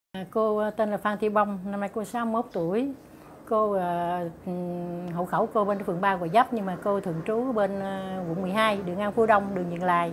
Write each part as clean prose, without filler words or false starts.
Cô tên là Phan Thị Bông, năm nay cô 61 tuổi. Cô hộ khẩu cô bên phường 3 Gò Vấp, nhưng mà cô thường trú bên quận 12, đường An Phú Đông, đường Dừng Lài.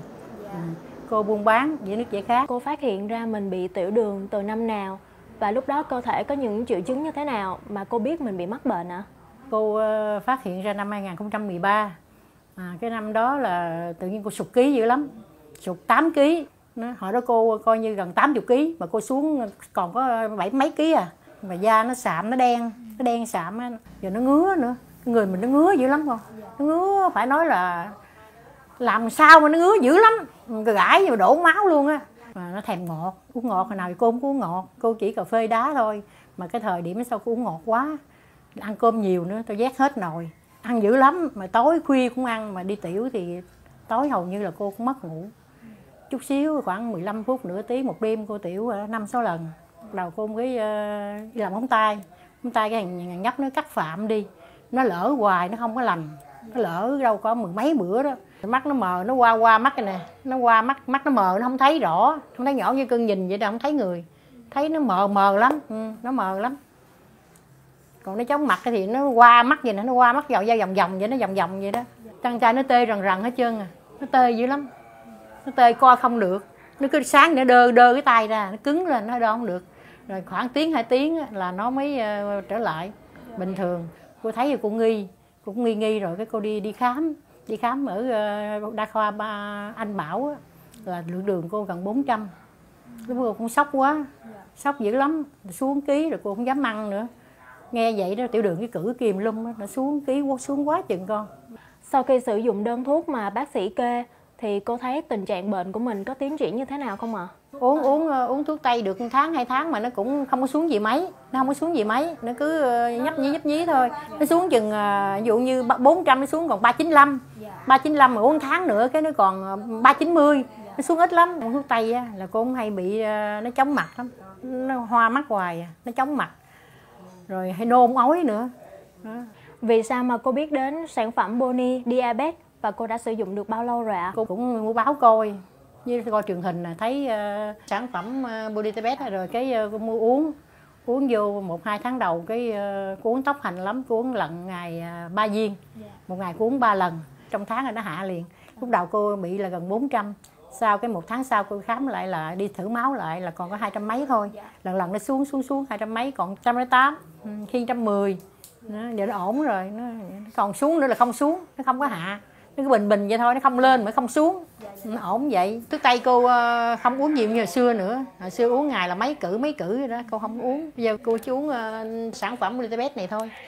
Cô buôn bán với nước giải khát. Cô phát hiện ra mình bị tiểu đường từ năm nào? Và lúc đó cơ thể có những triệu chứng như thế nào mà cô biết mình bị mắc bệnh ạ? Cô phát hiện ra năm 2013. Cái năm đó là tự nhiên cô sụt ký dữ lắm, sụt 8 kg. Hồi đó cô coi như gần 80 kg mà cô xuống còn có 7 mấy ký à. Và da nó sạm, nó đen sạm á, giờ nó ngứa nữa. Người mình nó ngứa dữ lắm không? Nó ngứa phải nói là làm sao mà nó ngứa dữ lắm, gãi rồi đổ máu luôn á. Mà nó thèm ngọt, uống ngọt hồi nào thì cô không uống ngọt, cô chỉ cà phê đá thôi. Mà cái thời điểm sau cô uống ngọt quá, ăn cơm nhiều nữa, tôi vét hết nồi, ăn dữ lắm. Mà tối khuya cũng ăn, mà đi tiểu thì tối hầu như là cô cũng mất ngủ. Chút xíu khoảng 15 phút nửa tiếng một đêm cô tiểu 5-6 lần. Đầu cô mới đi làm móng tay cái thằng nhóc nó cắt phạm đi, nó lỡ hoài nó không có lành, nó lỡ đâu có mười mấy bữa đó. Mắt nó mờ, nó qua mắt cái nè, nó qua mắt nó mờ, nó không thấy rõ, không thấy nhỏ như cơn nhìn vậy đó, không thấy người, thấy nó mờ lắm, nó mờ lắm. Còn nó chóng mặt thì nó qua mắt vậy nè, nó qua mắt vào vòng vậy, nó vòng vậy đó. Chân tay nó tê rần hết trơn à, nó tê dữ lắm, nó tê coi không được, nó cứ sáng nữa đơ cái tay ra, nó cứng lên, nó đo không được. Rồi khoảng tiếng 2 tiếng là nó mới trở lại bình thường. Cô thấy thì cô cũng nghi rồi, cái cô đi khám ở đa khoa Anh Bảo á, là lượng đường cô gần 400. Lúc cô cũng sốc quá, sốc dữ lắm, xuống ký rồi cô không dám ăn nữa. Nghe vậy đó, tiểu đường cái cử kìm lum đó, nó xuống ký xuống quá chừng con. Sau khi sử dụng đơn thuốc mà bác sĩ kê thì cô thấy tình trạng bệnh của mình có tiến triển như thế nào không ạ? Uống thuốc tây được 1 tháng 2 tháng mà nó cũng không có xuống gì mấy, nó cứ nhấp nhí thôi. Nó xuống chừng ví dụ như 400 nó xuống còn 395 mà uống tháng nữa cái nó còn 390, nó xuống ít lắm. Uống thuốc tây á, là cô cũng hay bị nó chóng mặt lắm, nó hoa mắt hoài, nó chóng mặt rồi hay nôn ói nữa đó. Vì sao mà cô biết đến sản phẩm Boni Diabetes và cô đã sử dụng được bao lâu rồi ạ? Cô cũng mua báo coi với coi truyền hình là thấy sản phẩm Boni Diabetes rồi cái cô mua uống vô 1-2 tháng đầu cái cô uống tốc hành lắm, cô uống lần ngày 3 viên, một ngày cô uống 3 lần, trong tháng là nó hạ liền. Lúc đầu cô bị là gần 400, sau cái 1 tháng sau cô khám lại là đi thử máu lại là còn có 200 mấy thôi, lần nó xuống 200 mấy, còn 108, khi 110. Giờ nó ổn rồi, nó còn xuống nữa là không xuống, nó không có hạ, nó cứ bình vậy thôi, nó không lên mà không xuống, nó ổn vậy. Thuốc tây cô không uống nhiều như hồi xưa nữa, hồi xưa uống ngày là mấy cử rồi đó, cô không uống. Bây giờ cô chỉ uống sản phẩm Diabetes này thôi.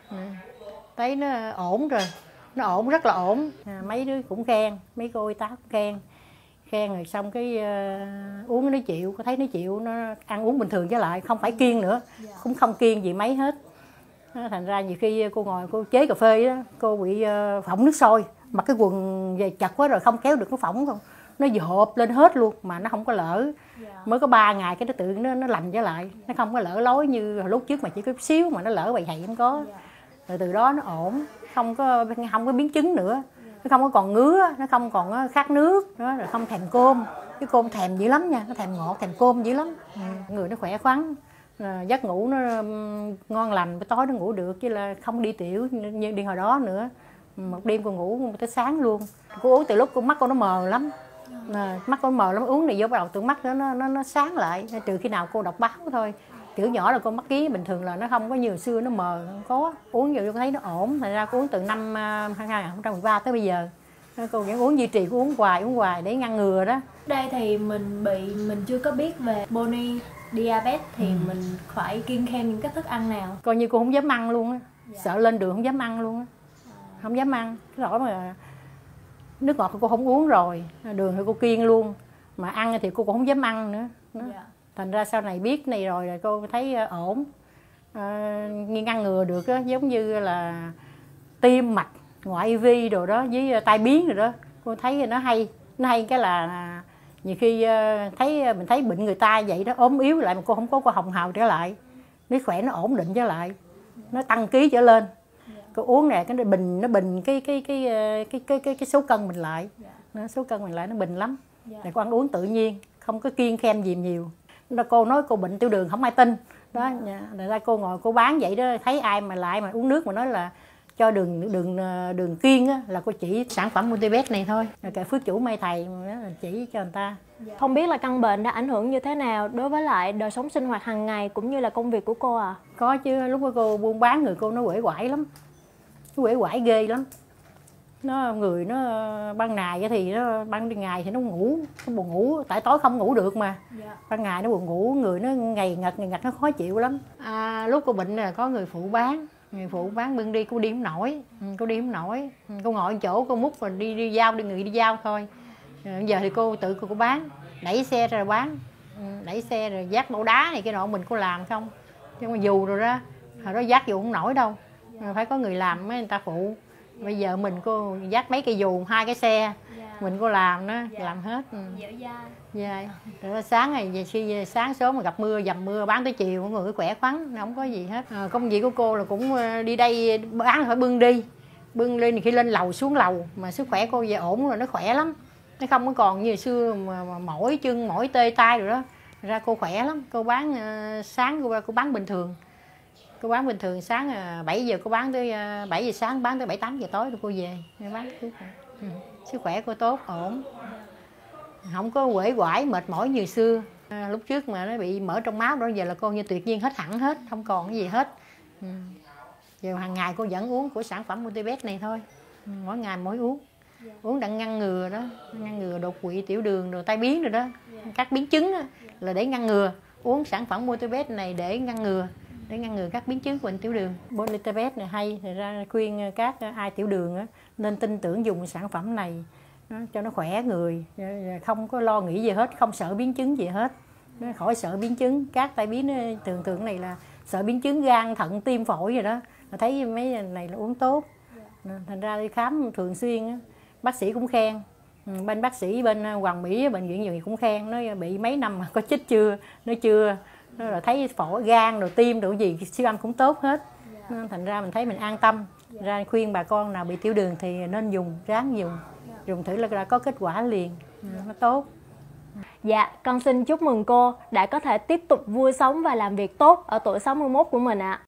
Thấy nó ổn rồi, nó ổn, rất là ổn. Mấy đứa cũng khen, mấy cô y tá cũng khen rồi xong cái uống nó chịu, có thấy nó chịu, nó ăn uống bình thường trở lại, không phải kiêng nữa, cũng không kiêng gì mấy hết. Thành ra nhiều khi cô ngồi cô chế cà phê đó, cô bị phỏng nước sôi, mặc cái quần về chặt quá rồi không kéo được, nó phỏng không, nó dộp lên hết luôn mà nó không có lỡ. Mới có 3 ngày cái nó tự nó lành trở lại, nó không có lỡ lối như lúc trước mà chỉ có chút xíu mà nó lỡ bầy hầy không có. Rồi từ đó nó ổn, không có biến chứng nữa, nó không có còn ngứa, nó không còn khát nước đó, rồi không thèm cơm. Cái cơm thèm dữ lắm nha, nó thèm ngọt, thèm cơm dữ lắm. Người nó khỏe khoắn, giấc ngủ nó ngon lành, tối nó ngủ được, chứ là không đi tiểu như đi hồi đó nữa. Một đêm cô ngủ tới sáng luôn. Cô uống từ lúc mắt cô nó mờ lắm, mắt cô mờ lắm, uống này vô bắt đầu từ mắt nó sáng lại, trừ khi nào cô đọc báo thôi. Kiểu nhỏ là cô mắc ký, bình thường là nó không có như hồi xưa nó mờ, không có. Uống vô cô thấy nó ổn, thành ra cô uống từ năm 2013 tới bây giờ. Cô vẫn uống duy trì, cô uống hoài để ngăn ngừa đó. Đây thì mình chưa có biết về Boni Diabetes thì mình phải kiêng khem những cái thức ăn nào? Coi như cô không dám ăn luôn á, sợ lên đường không dám ăn luôn á, không dám ăn. Cái lỗi mà nước ngọt cô không uống rồi, đường thì cô kiêng luôn, mà ăn thì cô cũng không dám ăn nữa. Thành ra sau này biết này rồi cô thấy ổn, ngăn ngừa được đó, giống như là tim mạch, ngoại vi đồ đó với tai biến rồi đó. Cô thấy nó hay cái là nhiều khi mình thấy bệnh người ta vậy đó, ốm yếu lại mà cô không có hồng hào trở lại, nó khỏe, nó ổn định trở lại, nó tăng ký trở lên. Cô uống nè, cái nó bình cái số cân mình lại, số cân mình lại nó bình lắm. Rồi cô ăn uống tự nhiên, không có kiêng khem gì nhiều. Cô nói cô bệnh tiểu đường không ai tin đó. Rồi ra cô ngồi cô bán vậy đó, thấy ai mà lại mà uống nước mà nói là cho đường kiêng á, là cô chỉ sản phẩm Multibet này thôi. Rồi cả Phước Chủ May Thầy chỉ cho người ta. Không biết là căn bệnh đã ảnh hưởng như thế nào đối với lại đời sống sinh hoạt hàng ngày cũng như là công việc của cô à? Có chứ, lúc đó cô buôn bán người cô nó uể oải lắm, nó uể oải ghê lắm. Người nó ban ngày thì ban ngày thì nó buồn ngủ, tại tối không ngủ được mà. Ban ngày nó buồn ngủ, người nó ngày ngật nó khó chịu lắm. Lúc cô bệnh là có người phụ bán bưng đi, cô đi không nổi, cô ngồi chỗ cô múc rồi đi giao, người đi giao thôi. Bây giờ thì cô tự cô bán, đẩy xe ra bán, đẩy xe rồi vác bao đá này cái nọ mình cô làm không, chứ mà dù rồi đó, hồi đó vác dù không nổi đâu, phải có người làm mấy người ta phụ. Bây giờ mình cô vác mấy cây dù, 2 cái xe, mình cô làm đó, làm hết. Rồi sáng sớm mà gặp mưa, dầm mưa bán tới chiều, mọi người khỏe khoắn, không có gì hết. Công việc của cô là cũng đi đây bán phải bưng lên khi lên lầu xuống lầu, mà sức khỏe cô giờ ổn rồi, nó khỏe lắm, nó không có còn như xưa mà mỏi chân mỏi tê tay rồi đó. Ra cô khỏe lắm, cô bán sáng cô bán bình thường. Cô bán bình thường, sáng 7 giờ cô bán tới 7 giờ sáng, bán tới 7-8 giờ tối rồi cô về bán thuốc. Sức khỏe cô tốt, ổn, không có uể oải mệt mỏi như xưa. Lúc trước mà nó bị mỡ trong máu đó, giờ là cô như tuyệt nhiên hết hẳn hết, không còn cái gì hết. Giờ hàng ngày cô vẫn uống của sản phẩm Multibet này thôi, mỗi ngày mỗi uống đặng ngăn ngừa đó, ngăn ngừa đột quỵ, tiểu đường, rồi tai biến rồi đó, các biến chứng đó, là để ngăn ngừa. Uống sản phẩm Multibet này để ngăn ngừa các biến chứng của bệnh tiểu đường. Multibet này hay, thì ra khuyên các ai tiểu đường á, nên tin tưởng dùng sản phẩm này cho nó khỏe người, không có lo nghĩ gì hết, không sợ biến chứng gì hết, khỏi sợ biến chứng. Các tai biến thường này là sợ biến chứng gan, thận, tim, phổi rồi đó, thấy mấy này là uống tốt. Thành ra đi khám thường xuyên, bác sĩ cũng khen. Bên bác sĩ bên Hoàng Mỹ, bệnh viện gì cũng khen, nói bị mấy năm mà có chích chưa, nó chưa. Nó là thấy phổi, gan, rồi tim, rồi gì siêu âm cũng tốt hết. Thành ra mình thấy mình an tâm. Ra khuyên bà con nào bị tiểu đường thì nên ráng dùng thử là có kết quả liền, nó tốt. Dạ, con xin chúc mừng cô đã có thể tiếp tục vui sống và làm việc tốt ở tuổi 61 của mình ạ.